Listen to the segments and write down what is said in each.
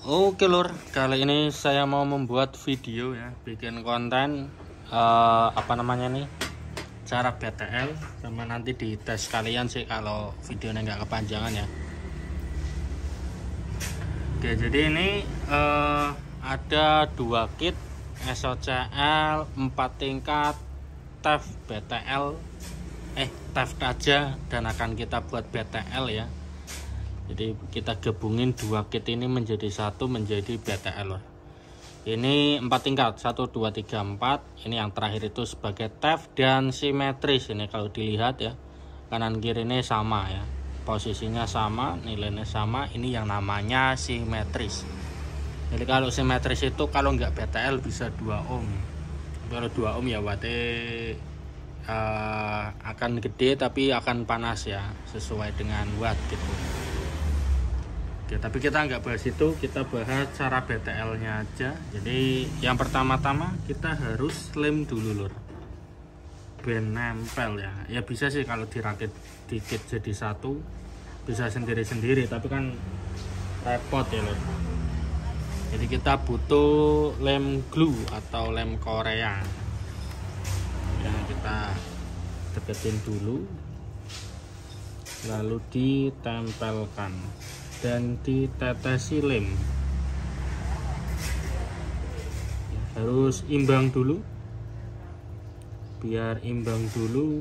Oke lur, kali ini saya mau membuat video ya, bikin konten cara BTL sama nanti dites kalian sih kalau videonya nggak kepanjangan ya. Oke, jadi ini ada 2 kit SOCL 4 tingkat TEF BTL TEF aja dan akan kita buat BTL ya. Jadi kita gabungin 2 kit ini menjadi satu, menjadi BTL. Ini 4 tingkat, 1, 2, 3, 4. Ini yang terakhir itu sebagai TEF dan simetris. Ini kalau dilihat ya, kanan kiri ini sama ya, posisinya sama, nilainya sama. Ini yang namanya simetris. Jadi kalau simetris itu kalau nggak BTL bisa 2 ohm. Kalau 2 ohm ya berarti akan gede tapi akan panas ya, sesuai dengan watt gitu. Oke, tapi kita nggak bahas itu, kita bahas cara BTL nya aja. Jadi yang pertama-tama kita harus lem dulu lur, ben nempel ya. Ya bisa sih kalau dirakit dikit jadi satu, bisa sendiri-sendiri, tapi kan repot ya lur. Jadi kita butuh lem glue atau lem Korea yang kita deketin dulu, lalu ditempelkan dan ditetesi lem. Harus imbang dulu, biar imbang dulu.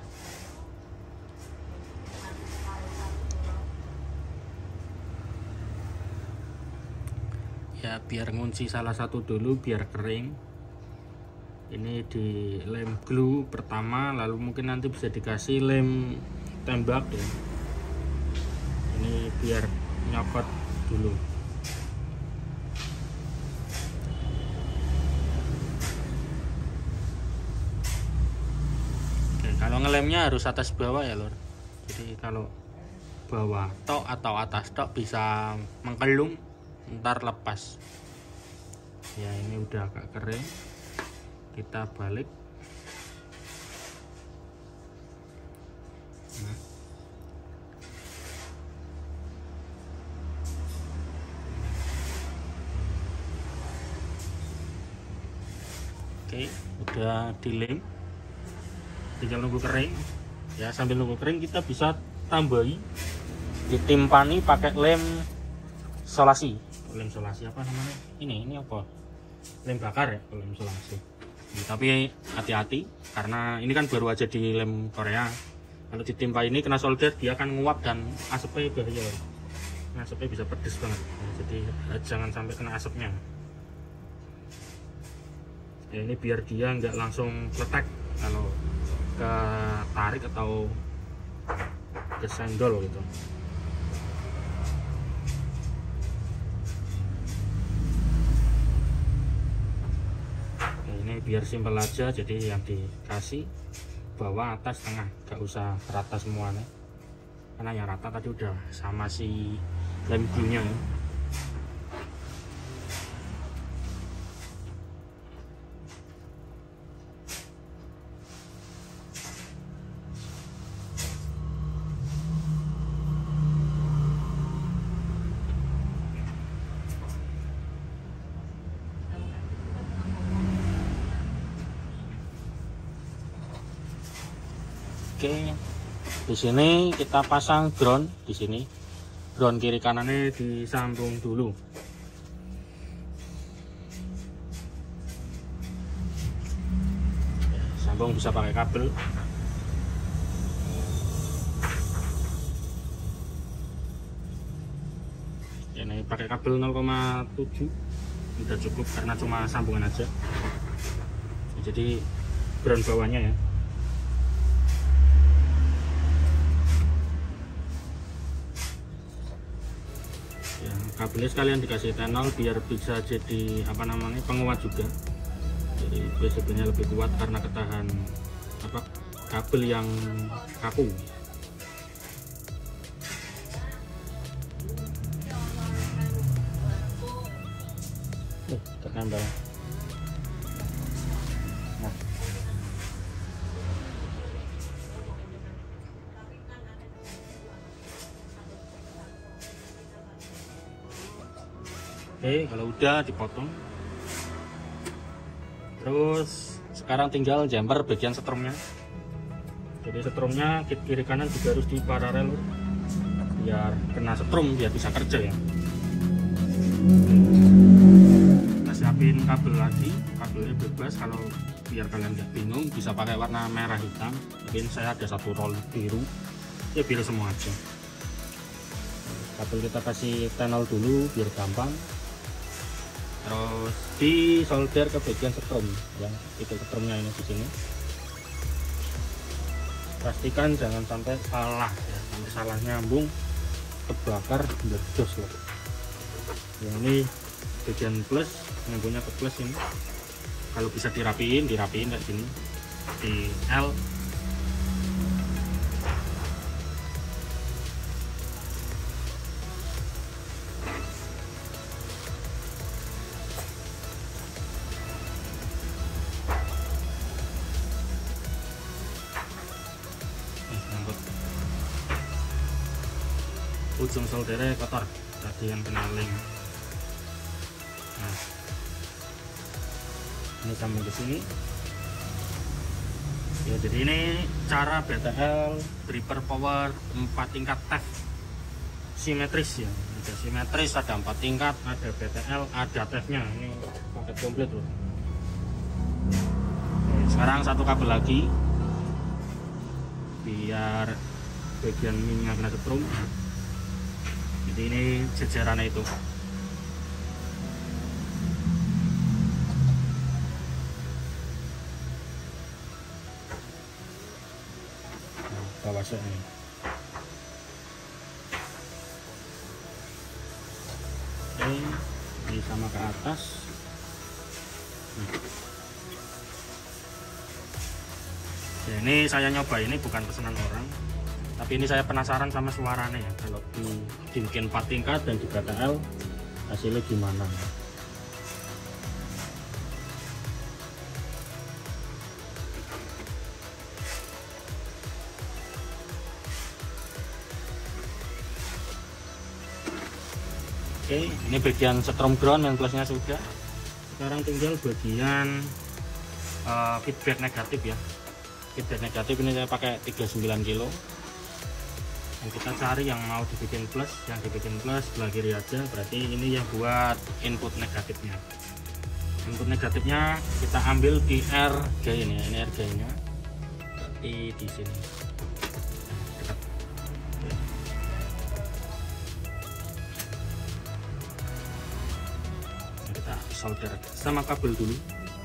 Ya biar ngunci salah satu dulu biar kering. Ini di lem glue pertama, lalu mungkin nanti bisa dikasih lem tembak ya. Ini biar nyokot dulu. Oke, kalau ngelemnya harus atas bawah ya lor. Jadi kalau bawah tok atau atas tok bisa mengkelung, ntar lepas ya. Ini udah agak kering, kita balik. Nah, oke, udah dilem, tinggal nunggu kering ya. Sambil nunggu kering kita bisa tambahi, ditimpani pakai lem solasi. Lem solasi apa namanya? Ini apa? Lem bakar ya, lem solasi. Tapi hati-hati karena ini kan baru aja di lem Korea. Kalau ditimpa ini kena solder, dia akan nguap dan asapnya bahaya. Asapnya bisa pedes banget. Jadi jangan sampai kena asapnya. Ya, ini biar dia nggak langsung letek kalau ke tarik atau ke sendol gitu. Oke, ini biar simpel aja. Jadi yang dikasih bawah, atas, tengah, nggak usah rata semuanya, karena yang rata tadi udah sama si lem glue nya ya. Oke, di sini kita pasang ground. Di sini ground kiri kanannya disambung dulu. Sambung bisa pakai kabel. Ini pakai kabel 0,7 udah cukup karena cuma sambungan aja. Jadi ground bawahnya ya. Kabelnya sekalian dikasih tenol biar bisa jadi penguat juga. Jadi PCB-nya lebih kuat karena ketahan kabel yang kaku. Terkambal. Nah, Oke, kalau udah dipotong. Terus sekarang tinggal jumper bagian setrumnya. Jadi setrumnya kiri kanan juga harus diparalel biar kena setrum, biar bisa kerja ya. Kita siapin kabel lagi, kabelnya bebas, kalau biar kalian nggak bingung bisa pakai warna merah hitam. Mungkin saya ada satu roll biru, ya biru semua aja. Kabel kita kasih tenol dulu biar gampang. Terus di solder ke bagian setrum ya, itu setrumnya ini di sini. Pastikan jangan sampai salah ya, sampai salah nyambung kebakar meledos loh. Yang ini bagian plus, nyambungnya ke plus ini. Kalau bisa dirapiin kayak gini di L. Ujung soldernya kotor, tadi yang kena lem. Nah, ini sambung ke sini. Ya, jadi ini cara BTL Dripper Power 4 tingkat TEF simetris ya. Ada simetris, ada 4 tingkat, ada BTL, ada TEF-nya. Ini paket komplit loh. Oke, sekarang satu kabel lagi biar bagian minyak kena setrum. Jadi ini jajarannya itu. Nah, bawah sini. Oke, ini sama ke atas. Ya, ini saya nyoba, ini bukan pesanan orang. Tapi ini saya penasaran sama suaranya ya, kalau dibikin 4 tingkat dan di BTL hasilnya gimana. Oke, ini bagian setrum ground yang plusnya sudah. Sekarang tinggal bagian feedback negatif ya. Feedback negatif ini saya pakai 39 kilo. Yang kita cari yang mau dibikin plus, yang dibikin plus sebelah kiri aja, berarti ini yang buat input negatifnya. Input negatifnya kita ambil di RG ini, ini RG nya di sini. Dekat. Kita solder sama kabel dulu.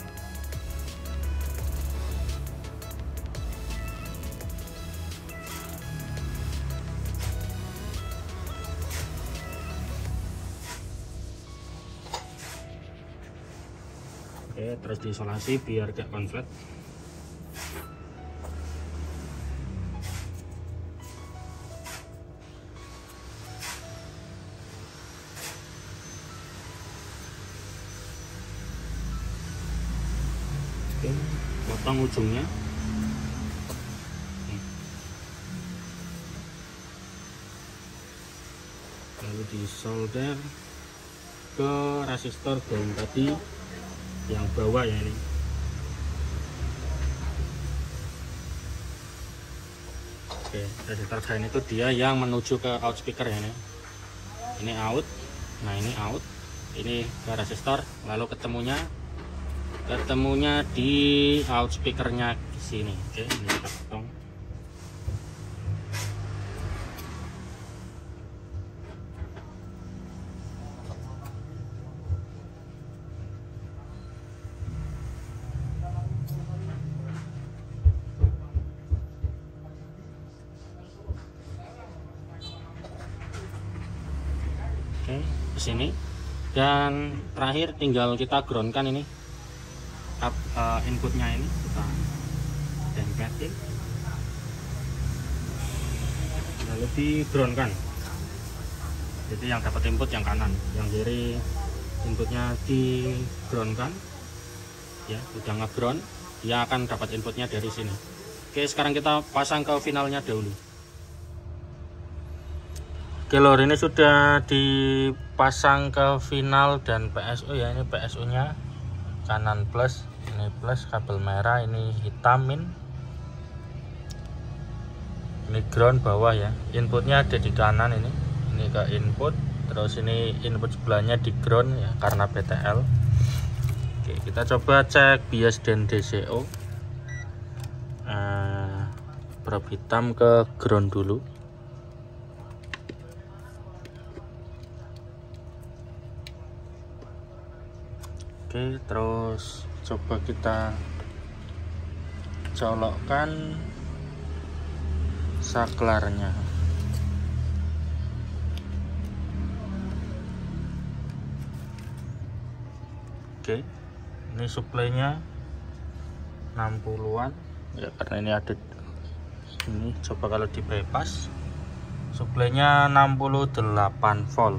Oke, terus diisolasi biar gak konslet. Oke, potong ujungnya. Lalu disolder ke resistor ground tadi yang bawah ya ini. Oke, resistor drain itu dia yang menuju ke out speaker ya ini. Ini out, nah ini out, ini ke resistor, lalu ketemunya di out speakernya di sini. Oke, ini kita potong. Oke, ke sini. Dan terakhir tinggal kita groundkan ini inputnya, ini kita tempetin lalu di groundkan. Jadi yang dapat input yang kanan, yang kiri inputnya di groundkan ya, udah nge-ground, dia akan dapat inputnya dari sini. Oke, sekarang kita pasang ke finalnya dahulu. Oke lor, ini sudah dipasang ke final dan PSU ya. Ini PSU nya kanan plus, ini plus, kabel merah, ini hitamin, ini ground bawah ya. Inputnya ada di kanan, ini ke input, terus ini input sebelahnya di ground ya karena BTL. Oke, kita coba cek bias dan DCO. Probe hitam ke ground dulu. Oke, terus coba kita colokkan saklarnya. Oke, ini suplainya 60-an ya, karena ini ada ini. Coba kalau di bypass suplainya 68 volt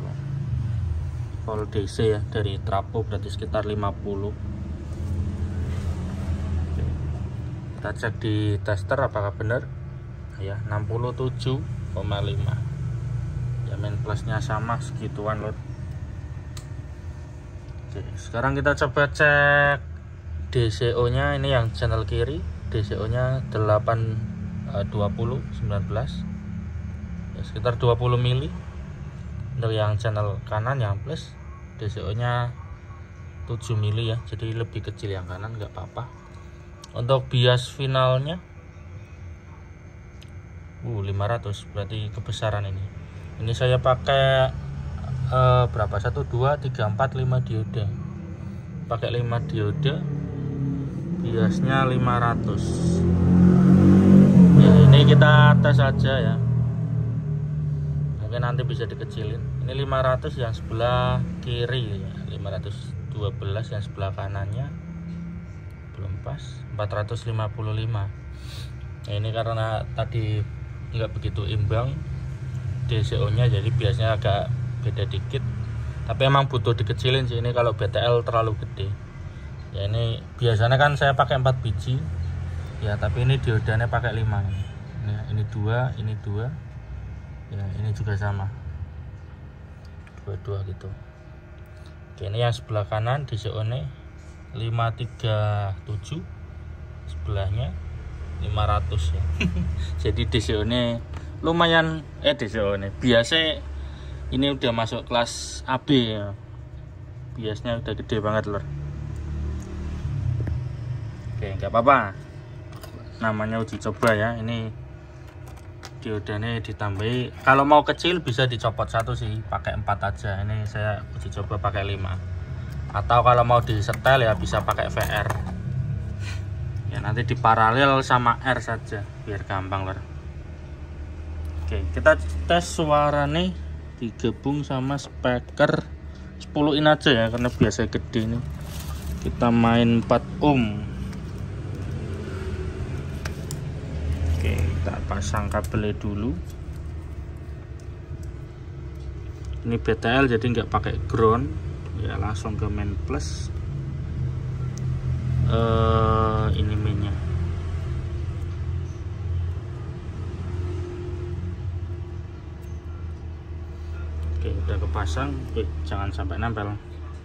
DC ya, dari trafo berarti sekitar 50. Oke, kita cek di tester apakah benar ya, 67,5 ya, main plusnya sama segituan loh. Oke, sekarang kita coba cek DCO nya. Ini yang channel kiri, DCO nya 820/19 ya, sekitar 20 mili. Untuk yang channel kanan yang plus, DCO nya 7 mili ya, jadi lebih kecil yang kanan, nggak apa-apa. Untuk bias finalnya 500, berarti kebesaran ini. Ini saya pakai berapa, 1 2 3 4 5 dioda, pakai 5 dioda, biasnya 500 ya. Ini kita tes aja ya, nanti bisa dikecilin. Ini 500 yang sebelah kiri ya, 512 yang sebelah kanannya belum pas, 455. Nah, ini karena tadi nggak begitu imbang DCO nya, jadi biasanya agak beda dikit, tapi emang butuh dikecilin sih ini kalau BTL terlalu gede ya. Ini biasanya kan saya pakai 4 biji ya, tapi ini diodanya pakai 5 ini 2, ini 2 ya, ini juga sama 22 gitu. Oke, ini yang sebelah kanan DCO nya 537, sebelahnya 500 ya. Jadi DCO nya lumayan, DCO nya biasa ini udah masuk kelas AB ya, biasanya udah gede banget lor. Oke, nggak apa-apa, namanya uji coba ya. Ini diodanya ditambahi, kalau mau kecil bisa dicopot 1 sih, pakai 4 aja. Ini saya uji coba pakai 5, atau kalau mau di setel ya bisa pakai VR ya, nanti diparalel sama R saja biar gampang lor. Oke, kita tes suara nih digabung sama speaker 10 in aja ya, karena biasa gede nih. Kita main 4 ohm. Oke, kita pasang kabelnya dulu. Ini BTL jadi nggak pakai ground ya, langsung ke main plus. Ini mainnya. Oke, udah kepasang. Jangan sampai nempel.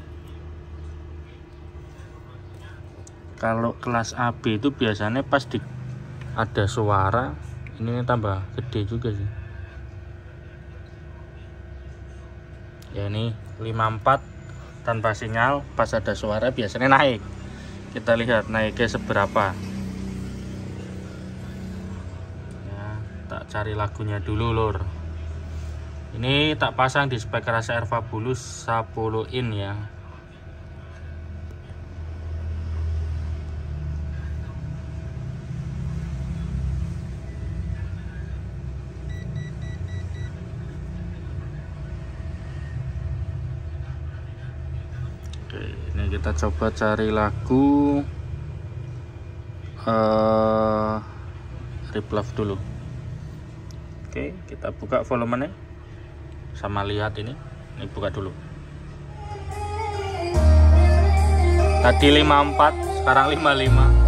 Kalau kelas AB itu biasanya pas di ada suara, ini tambah gede juga sih ya. Ini 54 tanpa sinyal, pas ada suara biasanya naik. Kita lihat naiknya seberapa ya, tak cari lagunya dulu lor. Ini tak pasang di speaker ACR Fabulous 10 in ya. Oke, ini kita coba cari lagu Replove dulu. Oke, kita buka volumenya sama lihat ini buka dulu. Tadi 54, sekarang 55.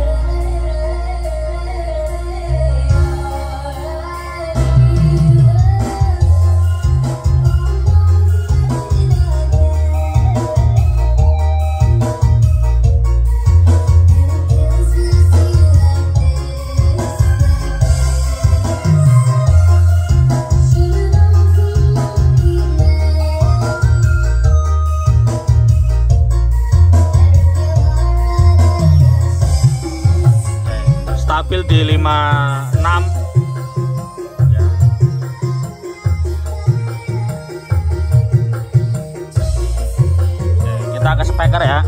stabil di 56 ya. Oke, kita ke speaker ya.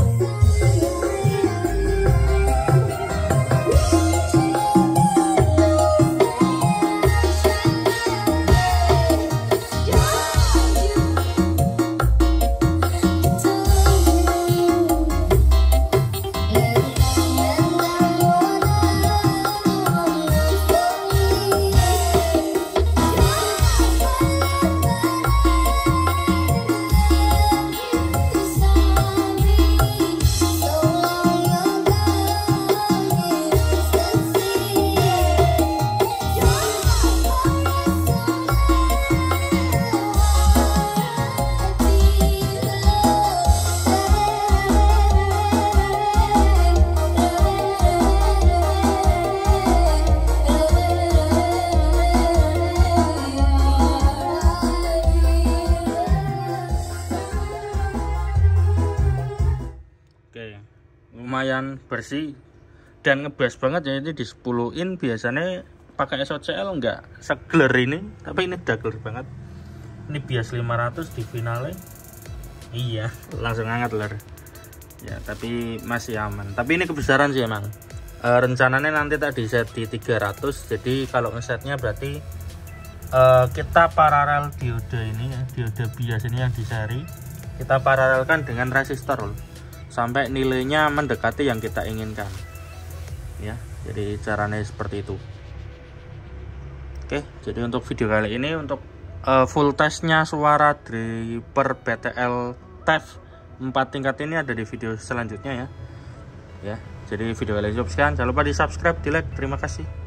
Oke, lumayan bersih dan ngebass banget ya. Ini di 10 in biasanya pakai SOCL nggak segler ini, tapi ini dagler banget. Ini bias 500 di finale, iya langsung hangat ler ya, tapi masih aman. Tapi ini kebesaran sih emang. Rencananya nanti tadi set di 300, jadi kalau ngesetnya berarti kita paralel diode ini ya, diode bias ini yang di seri kita paralelkan dengan resistor sampai nilainya mendekati yang kita inginkan ya. Jadi caranya seperti itu. Oke, jadi untuk video kali ini untuk full testnya suara driver BTL TEF 4 tingkat ini ada di video selanjutnya ya. Jadi video kali ini cukup sekian, jangan lupa di subscribe, di like. Terima kasih.